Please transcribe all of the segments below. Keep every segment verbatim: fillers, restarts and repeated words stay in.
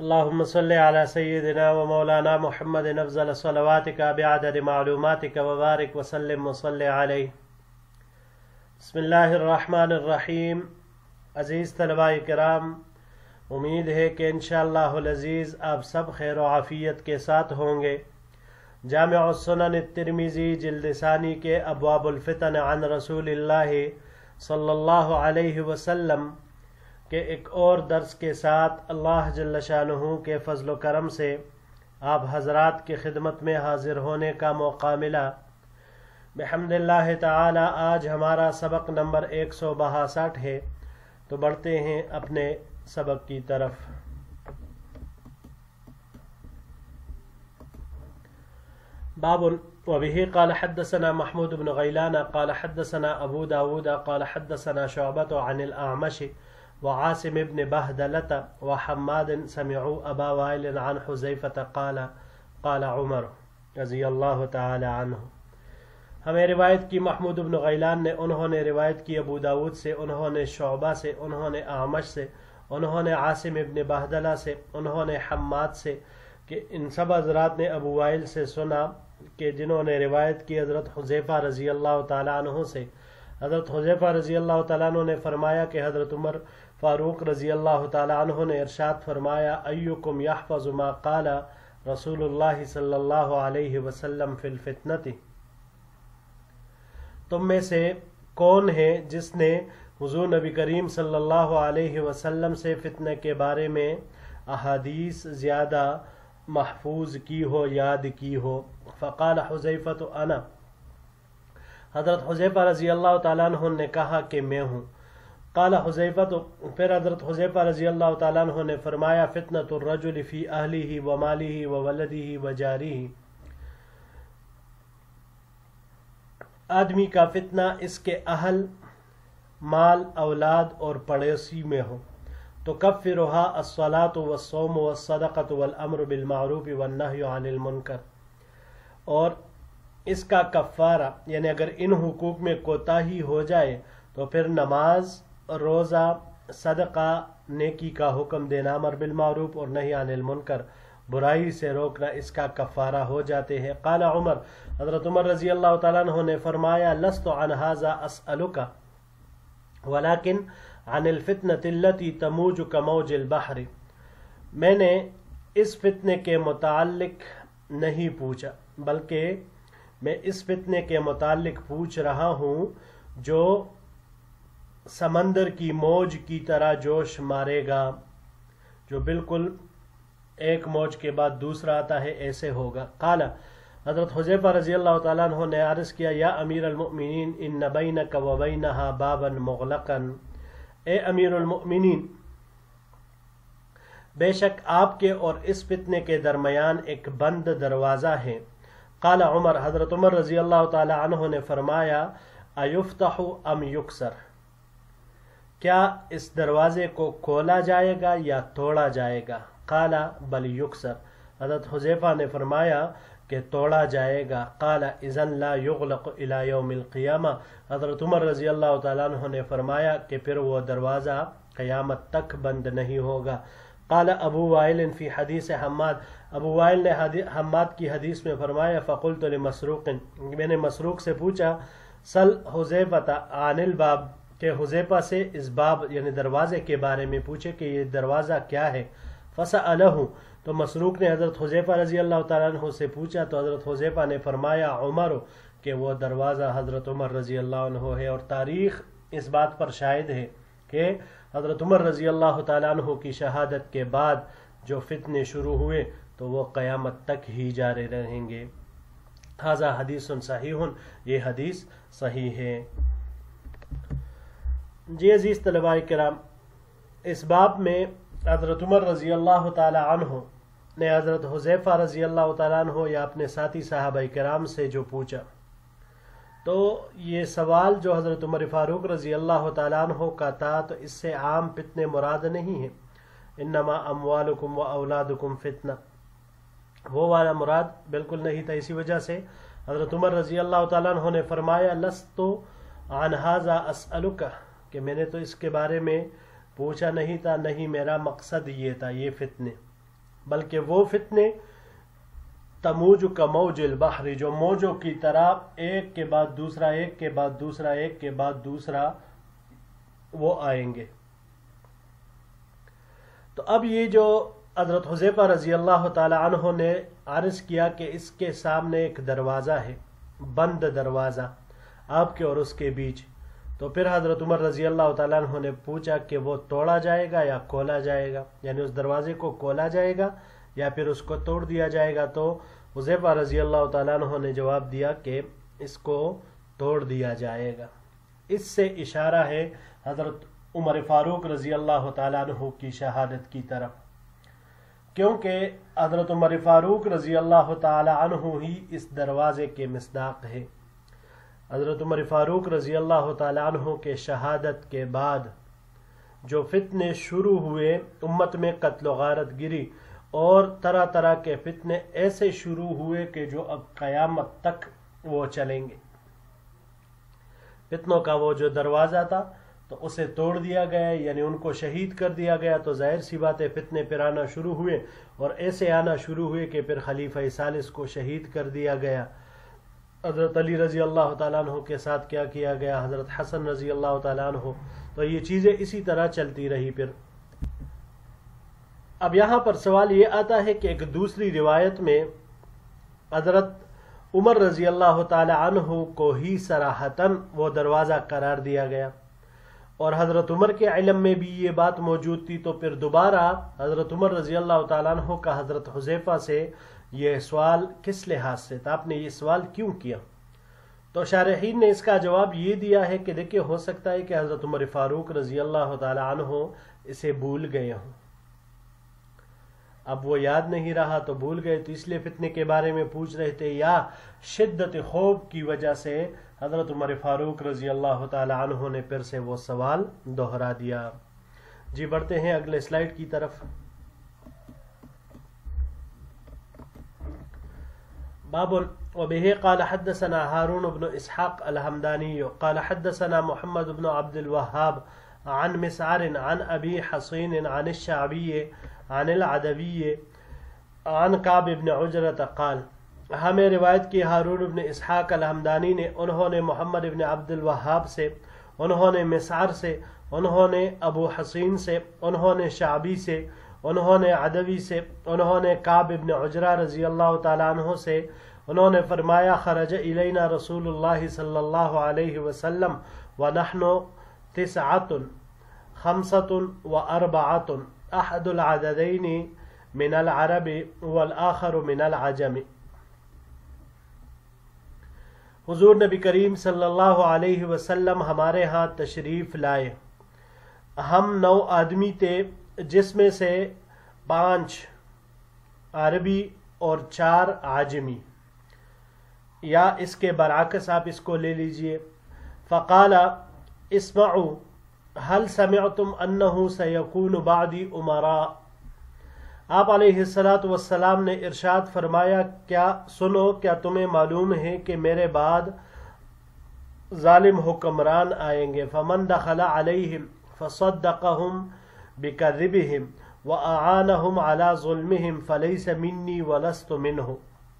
اللهم صل على سيدنا ومولانا محمد افضل صلواتك بعدد معلوماتك وبارك وسلم وصل عليه. بسم اللہ الرحمن الرحیم. عزیز طلباء کرام، امید ہے کہ انشاءاللہ العزیز آپ سب خیر و عافیت کے ساتھ ہوں گے. جامع السنن الترمذی جلد ثانی کے ابواب الفتن عن رسول اللہ صلی اللہ علیہ وسلم کے ایک اور درس کے ساتھ اللہ جل شانہ کے فضل و کرم سے آپ حضرات کی خدمت میں حاضر ہونے کا موقع ملا. بحمد اللہ تعالی آج ہمارا سبق نمبر ایک سو باسٹھ ہے، تو بڑھتے ہیں اپنے سبق کی طرف. باب وبه قال حدثنا محمود بن غيلان قال حدثنا ابو داود قال حدثنا شعبة عن الأعمش وعاصم بن بهدلة وحماد سمعوا ابا وائل عن حذيفة قال قال عمر رضی اللہ تعالی عنہ. ہمیں روایت کی محمود بن غیلان نے، انہوں نے روایت کی ابو داود سے، انہوں نے شعبہ سے، انہوں نے اعمش سے، انہوں نے عاصم ابن بہدلہ سے، انہوں نے حماد سے، کہ ان سب حضرات نے ابو وائل سے سنا کہ جنہوں نے روایت کی حضرت حذیفہ رضی اللہ تعالیٰ عنہ سے. حضرت حذیفہ رضی اللہ تعالیٰ عنہ نے فرمایا کہ حضرت عمر فاروق رضی اللہ تعالیٰ عنہ نے ارشاد فرمایا: ایکم یحفظ ما قال رسول اللہ صلی اللہ علیہ وسلم فی الفتنۃ، تم میں سے کون ہے جس نے حضور نبی کریم صلی اللہ علیہ وسلم سے فتنہ کے بارے میں احادیث زیادہ محفوظ کی ہو، یاد کی ہو؟ فقال حذیفہ انا، حضرت حذیفہ رضی اللہ تعالیٰ عنہ نے کہا کہ میں ہوں. قال حذیفہ، پھر حضرت حذیفہ رضی اللہ تعالیٰ عنہ نے فرمایا: فتنۃ الرجل فی اہلہ و مالہ و ولدہ و جارہ، آدمی کا فتنہ اس کے اہل، مال، اولاد اور پڑوسی میں ہو. تو کفرها الصلاۃ والصوم والصدقۃ والامر بالمعروف والنہی عن المنکر، اور اس کا کفارہ یعنی اگر ان حقوق میں کوتاہی ہو جائے تو پھر نماز، روزہ، صدقہ، نیکی کا حکم دینا، امر بالمعروف اور نہی عن المنکر، برائی سے روکنا، اس کا کفارہ ہو جاتے ہیں. قال عمر، حضرت عمر رضی اللہ تعالیٰ عنہ نے فرمایا: لست عن هذا اسألک ولكن عن الفتنة التي تموج كموج البحر، میں نے اس فتنے کے متعلق نہیں پوچھا، بلکہ میں اس فتنے کے متعلق پوچھ رہا ہوں جو سمندر کی موج کی طرح جوش مارے گا، جو بالکل ایک موج کے بعد دوسرا آتا ہے، ایسے ہوگا. قال، حضرت حذیفہ رضی اللہ تعالیٰ عنہ نے عرض کیا: یا امیر المؤمنین ان بینک و بینہا بابا مغلقا، اے امیر المؤمنین، بے شک آپ کے اور اس فتنے کے درمیان ایک بند دروازہ ہے. قال عمر، حضرت عمر رضی اللہ تعالی عنہ نے فرمایا: ایفتح ام یکسر، کیا اس دروازے کو کھولا جائے گا یا توڑا جائے گا؟ قال بل یکسر، حضرت حذیفہ نے فرمایا کہ توڑا جائے گا. قال اذن لا یغلق الی یوم القیامہ، حضرت عمر رضی اللہ تعالیٰ عنہ نے فرمایا کہ پھر وہ دروازہ قیامت تک بند نہیں ہوگا. قال ابو وائل فی حدیث حماد، ابو وائل نے حماد کی حدیث میں فرمایا: فقلت لمسروق، میں نے مسروق سے پوچھا: سل حذیفہ عن الباب، کہ حذیفہ سے اس باب یعنی دروازے کے بارے میں پوچھے کہ یہ دروازہ کیا ہے. فسألہ، تو مسروق نے حضرت حذیفہ رضی اللہ تعالیٰ عنہ سے پوچھا تو حضرت حذیفہ نے فرمایا: عمر، کہ وہ دروازہ حضرت عمر رضی اللہ عنہ ہے. اور تاریخ اس بات پر شاہد ہے کہ حضرت عمر رضی اللہ تعالیٰ عنہ کی شہادت کے بعد جو فتنے شروع ہوئے تو وہ قیامت تک ہی جاری رہیں گے. ھذا حدیث صحیح، یہ حدیث صحیح ہے. جی عزیز طلباء کرام، اس باب میں حضرت عمر رضی اللہ تعالی عنہ نے حضرت حذیفہ رضی اللہ تعالیٰ عنہ یا اپنے ساتھی صحابہ کرام سے جو پوچھا، تو یہ سوال جو حضرت عمر فاروق رضی اللہ تعالیٰ عنہ کا تھا تو اس سے عام فتنے مراد نہیں ہیں. انما اموالکم و اولادکم فتنہ، وہ والا مراد بالکل نہیں تھا. اسی وجہ سے حضرت عمر رضی اللہ تعالیٰ عنہ نے فرمایا: لست عن ھذا اسألک، کہ میں نے تو اس کے بارے میں پوچھا نہیں تھا، نہیں میرا مقصد یہ تھا، یہ فتنے. بلکہ وہ فتنے تموج کا موج البحر، جو موجوں کی طرح ایک کے بعد دوسرا ایک کے بعد دوسرا ایک کے بعد دوسرا وہ آئیں گے۔ تو اب یہ جو حضرت حذیفہ رضی اللہ تعالی عنہ نے عرض کیا کہ اس کے سامنے ایک دروازہ ہے، بند دروازہ آپ کے اور اس کے بیچ، تو پھر حضرت عمر رضی اللہ تعالیٰ عنہ نے پوچھا کہ وہ توڑا جائے گا یا کھولا جائے گا، یعنی اس دروازے کو کھولا جائے گا یا پھر اس کو توڑ دیا جائے گا؟ تو حذیفہ رضی اللہ تعالیٰ عنہ نے جواب دیا کہ اس کو توڑ دیا جائے گا۔ اس سے اشارہ ہے حضرت عمر فاروق رضی اللہ تعالیٰ عنہ کی شہادت کی طرف، کیونکہ حضرت عمر فاروق رضی اللہ تعالیٰ عنہ ہی اس دروازے کے مصداق ہے۔ حضرت عمر فاروق رضی اللہ تعالیٰ عنہ کے شہادت کے بعد جو فتنے شروع ہوئے، امت میں قتل و غارت گری اور طرح طرح کے فتنے ایسے شروع ہوئے کہ جو اب قیامت تک وہ چلیں گے۔ فتنوں کا وہ جو دروازہ تھا تو اسے توڑ دیا گیا، یعنی ان کو شہید کر دیا گیا، تو ظاہر سی بات ہے فتنے پھر آنا شروع ہوئے، اور ایسے آنا شروع ہوئے کہ پھر خلیفہ ثالث کو شہید کر دیا گیا۔ حضرت علی رضی اللہ تعالیٰ عنہ کے ساتھ کیا کیا گیا، حضرت حسن رضی اللہ تعالیٰ عنہ، تو یہ چیزیں اسی طرح چلتی رہی۔ پھر اب یہاں پر سوال یہ آتا ہے کہ ایک دوسری روایت میں حضرت عمر رضی اللہ تعالی عنہ کو ہی صراحتاً وہ دروازہ قرار دیا گیا، اور حضرت عمر کے علم میں بھی یہ بات موجود تھی، تو پھر دوبارہ حضرت عمر رضی اللہ تعالیٰ عنہ کا حضرت حذیفہ سے یہ سوال کس لحاظ سے تھا، آپ نے یہ سوال کیوں کیا؟ تو شارحین نے اس کا جواب یہ دیا ہے کہ دیکھیں، ہو سکتا ہے کہ حضرت عمر فاروق رضی اللہ تعالی عنہ اسے بھول گئے ہوں، اب وہ یاد نہیں رہا تو بھول گئے، تو اس لیے فتنے کے بارے میں پوچھ رہے تھے، یا شدت خوف کی وجہ سے حضرت عمر فاروق رضی اللہ تعالی عنہ نے پھر سے وہ سوال دوہرا دیا۔ جی بڑھتے ہیں اگلے سلائیڈ کی طرف۔ باب وبه قال حدثنا هارون بن اسحاق الحمداني قال حدثنا محمد بن عبد الوهاب عن مسعر عن ابي حصين عن الشعبي عن العدوي عن كعب بن عجرة قال، ہمیں روایت کی ہارون بن اسحاق الحمدانی نے، انہوں نے محمد بن عبد الوہاب سے، انہوں نے مسعر سے، انہوں نے ابو حصین سے، انہوں نے شعبی سے، انہوں نے عدوی سے، انہوں نے کعب بن عجرہ رضی اللہ تعالیٰ عنہ سے، انہوں نے فرمایا خرج الینا رسول اللہ صلی اللہ علیہ وسلم ونحن تسعۃ خمسۃ واربعۃ احد العددین من العرب والآخر من العجم۔ حضور نبی کریم صلی اللہ علیہ وسلم ہمارے ہاں تشریف لائے، ہم نو آدمی تھے، جس میں سے پانچ عربی اور چار عجمی، یا اس کے برعکس آپ اس کو لے لیجئے۔ فقال اسمعوا هل سمعتم انه سيكون بعدي امراء، آپ علیہ الصلاۃ والسلام نے ارشاد فرمایا، کیا سنو، کیا تمہیں معلوم ہے کہ میرے بعد ظالم حکمران آئیں گے، فمن دخل علیہم فصدقهم بکذبهم واعانهم على ظلمهم فليس مني ولست منه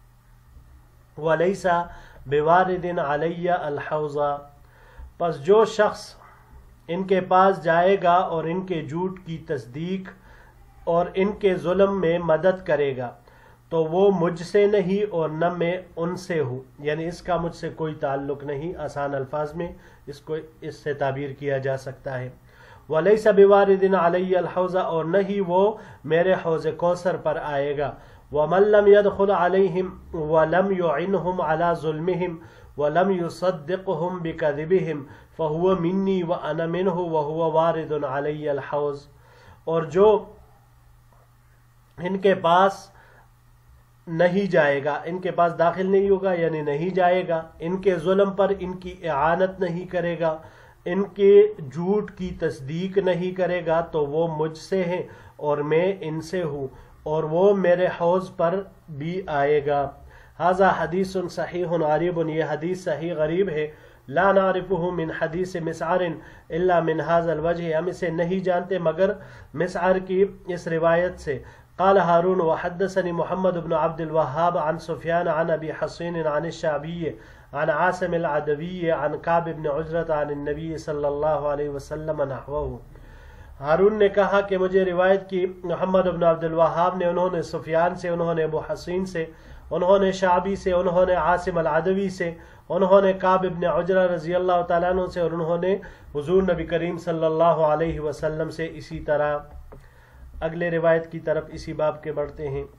وليس بوارد علی الحوض۔ پس جو شخص ان کے پاس جائے گا اور ان کے جھوٹ کی تصدیق اور ان کے ظلم میں مدد کرے گا تو وہ مجھ سے نہیں اور نہ میں ان سے ہوں، یعنی اس کا مجھ سے کوئی تعلق نہیں، آسان الفاظ میں اس کو اس سے تعبیر کیا جا سکتا ہے۔ وَلَيْسَ بِوَارِدٍ عَلَيَّ الْحَوْضَ، اور نہیں وہ میرے حوض کوثر پر آئے گا۔ وَمَن لَّمْ يَدْخُلْ عَلَيْهِمْ وَلَمْ يُعِنْهُمْ عَلَى ظُلْمِهِمْ وَلَمْ يُصَدِّقْهُمْ بِكَذِبِهِمْ فَهُوَ مِنِّي وَأَنَا مِنْهُ وَهُوَ وَارِدٌ عَلَيَّ الْحَوْض۔ اور جو ان کے پاس نہیں جائے گا، ان کے پاس داخل نہیں ہوگا یعنی نہیں جائے گا، ان کے ظلم پر ان کی اعانت نہیں کرے گا، ان کے جھوٹ کی تصدیق نہیں کرے گا، تو وہ مجھ سے ہیں اور میں ان سے ہوں، اور وہ میرے حوض پر بھی آئے گا۔ ھذا حدیث صحیح غریب، یہ حدیث صحیح غریب ہے، لا نعرفه من حدیث مسعر الا من هذا الوجہ، ہم اسے نہیں جانتے مگر مسعر کی اس روایت سے۔ قال هارون وحدثني محمد بن عبد الوهاب عن سفيان عن أبي حصين عن الشعبي عن عاصم العدوي عن كعب بن عجرة عن النبي صلى الله عليه وسلم نحوه. ہارون نے کہا کہ مجھے روایت کی محمد بن عبد الوہاب نے، انہوں نے سفیان سے، انہوں نے ابو حصین سے، انہوں نے شعبی سے، انہوں نے عاصم العدوی سے، انہوں نے کعب بن عجرہ رضی اللہ تعالیٰ عنہ سے، اور انہوں نے حضور نبی کریم صلی اللہ علیہ وسلم سے اسی طرح۔ اگلے روایت کی طرف اسی باب کے بڑھتے ہیں۔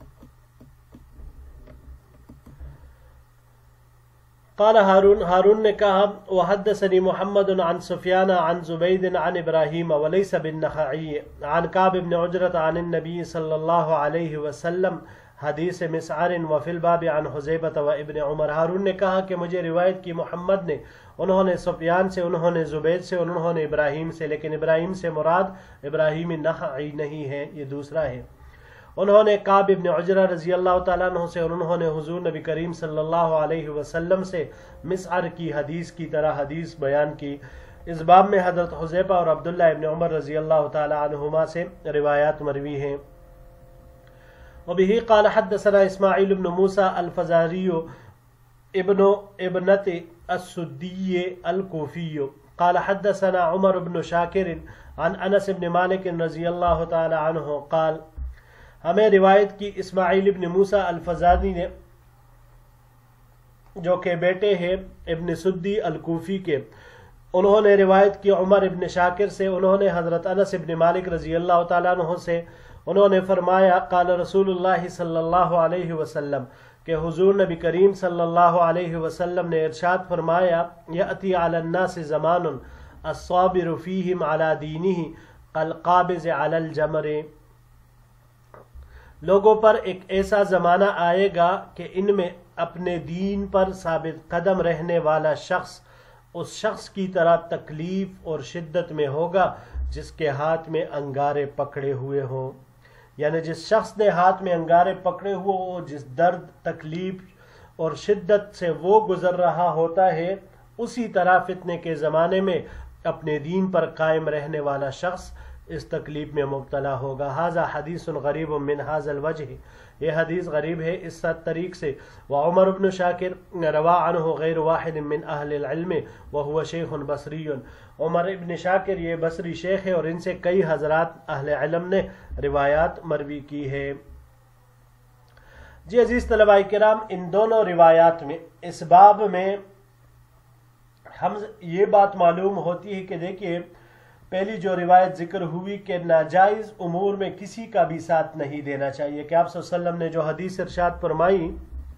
قال ہارون ہارون نے کہا وحدثني محمد عن سفیان عن زبید عن ابراہیم وليس بالنخعی عن كعب بن عجرة عن النبی صلی اللہ علیہ وسلم حدیث مسعر وفی الباب عن حذیفہ و ابن عمر۔ ہارون نے کہا کہ مجھے روایت کی محمد نے، انہوں نے سفیان سے، انہوں نے زبید سے، انہوں نے ابراہیم سے، لیکن ابراہیم سے مراد ابراہیم نخعی نہیں ہے، یہ دوسرا ہے۔ انہوں نے کعب بن عجرہ رضی اللہ تعالیٰ عنہ سے، اور انہوں نے حضور نبی کریم صلی اللہ علیہ وسلم سے مسعر کی حدیث کی طرح حدیث بیان کی۔ اس باب میں حضرت حذیفہ اور عبداللہ ابن عمر رضی اللہ تعالیٰ عنہما سے روایات مروی ہیں۔ وبه قال حدثنا اسماعیل بن موسیٰ الفزاری ابن ابنت السدی الکوفی قال حدثنا عمر بن شاکر عن انس بن مالک رضی اللہ تعالیٰ عنہ قال، ہمیں روایت کی اسماعیل ابن موسیٰ الفزاری نے، جو کہ بیٹے ہیں ابن سدی الکوفی کے، انہوں نے روایت کی عمر ابن شاکر سے، انہوں نے حضرت انس ابن مالک رضی اللہ تعالیٰ عنہ سے، انہوں نے فرمایا قال رسول اللہ صلی اللہ علیہ وسلم، کہ حضور نبی کریم صلی اللہ علیہ وسلم نے ارشاد فرمایا یأتی علی الناس زمان الصابر فیہم علی دینہ کالقابض علی الجمر، لوگوں پر ایک ایسا زمانہ آئے گا کہ ان میں اپنے دین پر ثابت قدم رہنے والا شخص اس شخص کی طرح تکلیف اور شدت میں ہوگا جس کے ہاتھ میں انگارے پکڑے ہوئے ہوں، یعنی جس شخص نے ہاتھ میں انگارے پکڑے ہوئے ہو، جس درد، تکلیف اور شدت سے وہ گزر رہا ہوتا ہے، اسی طرح فتنے کے زمانے میں اپنے دین پر قائم رہنے والا شخص اس تکلیف میں مبتلا ہوگا۔ ھذا حدیث غریب من ھذا الوجہ، یہ حدیث غریب ہے اس طریق سے۔ وعمر بن شاکر روا عنہ غیر واحد من اہل العلم وهو شیخ بصری، عمر ابن شاکر یہ بصری شیخ ہے اور ان سے کئی حضرات اہل علم نے روایات مروی کی ہے۔ جی عزیز طلباء کرام، ان دونوں روایات میں اس باب میں ہم یہ بات معلوم ہوتی ہے کہ دیکھیے، پہلی جو روایت ذکر ہوئی کہ ناجائز امور میں کسی کا بھی ساتھ نہیں دینا چاہیے، کہ آپ صلی اللہ علیہ وسلم نے جو حدیث ارشاد فرمائی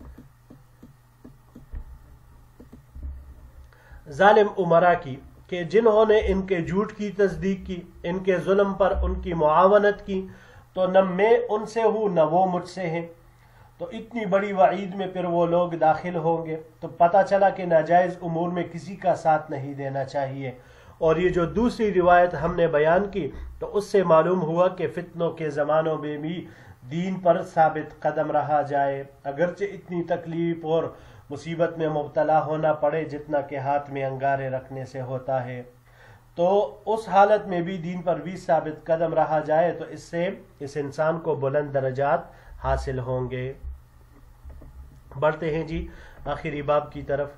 ظالم عمرہ کی، کہ جنہوں نے ان کے جھوٹ کی تصدیق کی، ان کے ظلم پر ان کی معاونت کی، تو نہ میں ان سے ہوں نہ وہ مجھ سے ہیں، تو اتنی بڑی وعید میں پھر وہ لوگ داخل ہوں گے۔ تو پتہ چلا کہ ناجائز امور میں کسی کا ساتھ نہیں دینا چاہیے۔ اور یہ جو دوسری روایت ہم نے بیان کی، تو اس سے معلوم ہوا کہ فتنوں کے زمانوں میں بھی دین پر ثابت قدم رہا جائے، اگرچہ اتنی تکلیف اور مصیبت میں مبتلا ہونا پڑے جتنا کہ ہاتھ میں انگارے رکھنے سے ہوتا ہے، تو اس حالت میں بھی دین پر بھی ثابت قدم رہا جائے تو اس سے اس انسان کو بلند درجات حاصل ہوں گے۔ بڑھتے ہیں جی آخری باب کی طرف۔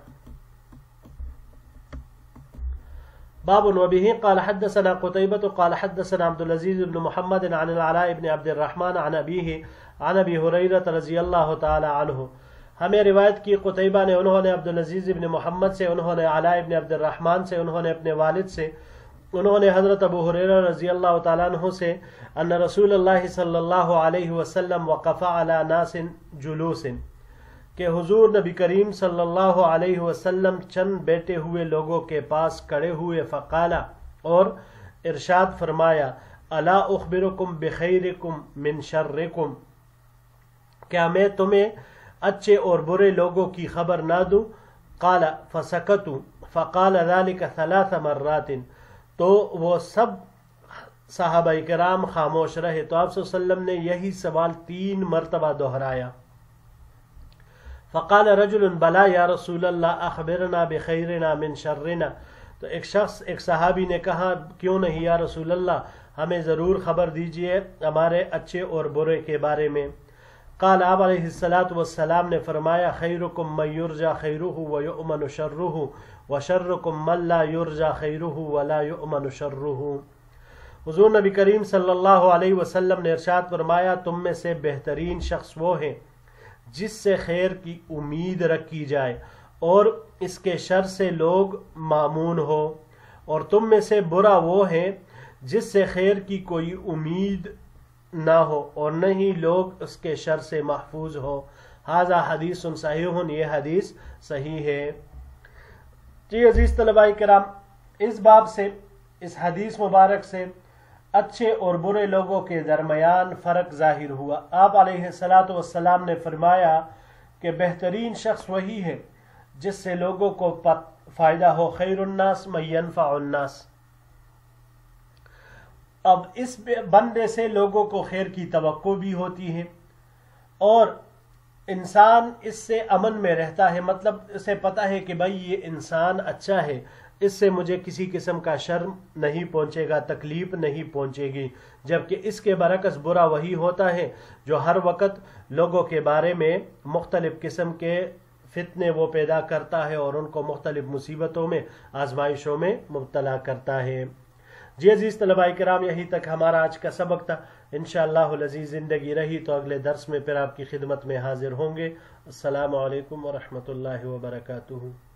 باب وبه قال حدثنا قتيبة قال حدثنا عبد العزيز بن محمد عن العلاء بن عبد الرحمن عن أبيه عن أبي هريرة رضي الله تعالى عنه، ہمیں روایت کی قتیبہ نے، انہوں نے عبد العزیز بن محمد سے، انہوں نے علاء بن عبد الرحمن سے، انہوں نے اپنے والد سے، انہوں نے حضرت ابو ہریرہ رضی اللہ تعالیٰ عنہ سے، ان رسول اللہ صلی اللہ علیہ وسلم وقف علی ناس جلوس، کہ حضور نبی کریم صلی اللہ علیہ وسلم چند بیٹھے ہوئے لوگوں کے پاس کھڑے ہوئے، فقالا، اور ارشاد فرمایا، الا اخبرکم بخیرکم من شرکم، کیا میں تمہیں اچھے اور برے لوگوں کی خبر نہ دوں؟ قال فسکتوا فقال ذلك ثلاث مرات، تو وہ سب صحابہ کرام خاموش رہے، تو آپ صلی اللہ علیہ وسلم نے یہی سوال تین مرتبہ دہرایا۔ فقال رجل بلا یا رسول اللہ اخبرنا بخیرنا من شرنا، تو ایک شخص ایک صحابی نے کہا کیوں نہیں یا رسول اللہ، ہمیں ضرور خبر دیجئے ہمارے اچھے اور برے کے بارے میں۔ قال آپ علیہ الصلاۃ والسلام نے فرمایا خیرکم من یرجى خیرہ ویؤمن شرہ وشرکم من لا یرجى خیرہ ولا یؤمن شرہ۔ حضور نبی کریم صلی اللہ علیہ وسلم نے ارشاد فرمایا تم میں سے بہترین شخص وہ ہے جس سے خیر کی امید رکھی جائے اور اس کے شر سے لوگ مامون ہو، اور تم میں سے برا وہ ہے جس سے خیر کی کوئی امید نہ ہو اور نہ ہی لوگ اس کے شر سے محفوظ ہو۔ ھذا حدیث صحیح، یہ حدیث صحیح ہے۔ جی عزیز طلباء کرام، اس باب سے، اس حدیث مبارک سے اچھے اور برے لوگوں کے درمیان فرق ظاہر ہوا۔ آپ علیہ الصلاۃ والسلام نے فرمایا کہ بہترین شخص وہی ہے جس سے لوگوں کو فائدہ ہو، خیر الناس من ينفع الناس۔ اب اس بندے سے لوگوں کو خیر کی توقع بھی ہوتی ہے اور انسان اس سے امن میں رہتا ہے، مطلب اسے پتہ ہے کہ بھائی یہ انسان اچھا ہے، اس سے مجھے کسی قسم کا شرم نہیں پہنچے گا، تکلیف نہیں پہنچے گی۔ جبکہ اس کے برعکس برا وہی ہوتا ہے جو ہر وقت لوگوں کے بارے میں مختلف قسم کے فتنے وہ پیدا کرتا ہے اور ان کو مختلف مصیبتوں میں، آزمائشوں میں مبتلا کرتا ہے۔ جی عزیز طلباء کرام، یہی تک ہمارا آج کا سبق تھا۔ انشاءاللہ العزیز زندگی رہی تو اگلے درس میں پھر آپ کی خدمت میں حاضر ہوں گے۔ السلام علیکم ورحمۃ اللہ وبرکاتہ۔